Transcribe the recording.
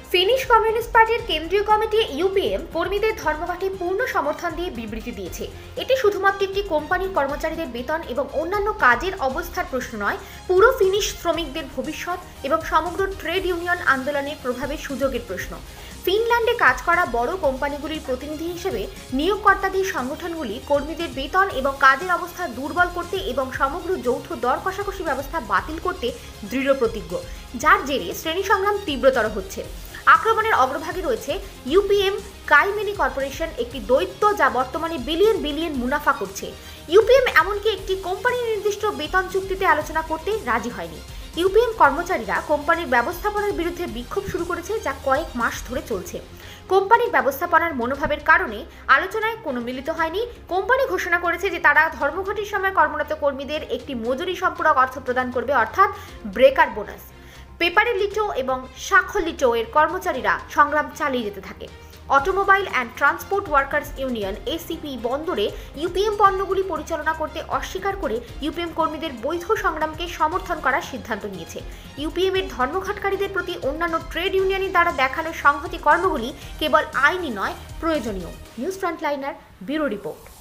Finish communist পার্টির কেন্দ্রীয় committee UPM কর্মীদের ধর্মঘটে পূর্ণ সমর্থন দিয়ে বিবৃতি দিয়েছে। এটি শুধুমাত্র একটি কোম্পানির কর্মচারীদের বেতন এবং অন্যান্য কাজের অবস্থার প্রশ্ন নয়, পুরো ফিনিশ শ্রমিকদের ভবিষ্যৎ এবং সমগ্র ট্রেড ইউনিয়ন আন্দোলনের প্রভাবে সুযোগের প্রশ্ন। ফিনল্যান্ডে কাজ করা বড় কোম্পানিগুলির প্রতিনিধি হিসেবে নিয়োগকর্তাদের সংগঠনগুলি কর্মীদের বেতন এবং কাজের অবস্থা দুর্বল করতে এবং সমগ্র যৌথ দর কষাকষি ব্যবস্থা বাতিল করতে দৃঢ় প্রতিজ্ঞ, যার জেরে শ্রেণী সংগ্রাম তীব্রতর হচ্ছে। আক্রমণের অগ্রভাগে রয়েছে ইউপিএম কাইমেনি কর্পোরেশন, একটি দৈত্য যা বর্তমানে বিলিয়ন বিলিয়ন মুনাফা করছে। ইউপিএম এমনকি একটি কোম্পানির নির্দিষ্ট বেতন চুক্তিতে আলোচনা করতে রাজি হয়নি। ইউপিএম কর্মচারীরা কোম্পানির ব্যবস্থাপনার বিরুদ্ধে বিক্ষোভ শুরু করেছে, যা কয়েক মাস ধরে চলছে। কোম্পানির ব্যবস্থাপনার মনোভাবের কারণে আলোচনায় কোনো মিলিত হয়নি। কোম্পানি ঘোষণা করেছে যে তারা ধর্মঘটের সময় কর্মরত কর্মীদের একটি মজুরি সম্পূরক অর্থ প্রদান করবে, অর্থাৎ ব্রেকার বোনাস। পেপারেলিটো এবং শাখলিটো এর কর্মচারীরা সংগ্রাম চালিয়ে যেতে থাকে। Automobile and transport workers union ACP বন্দরে ইউপিএম পণ্যগুলি পরিচালনা করতে অস্বীকার করে ইউপিএম কর্মীদের বৈধ সংগ্রামকে সমর্থন করার সিদ্ধান্ত নিয়েছে। ইউপিএম এর ধর্মঘটকারীদের প্রতি অন্যান্য ট্রেড ইউনিয়নের দ্বারা দেখানো সংহতি কর্মগুলি কেবল আইনি নয়, প্রয়োজনীয়। News frontliner, bureau report.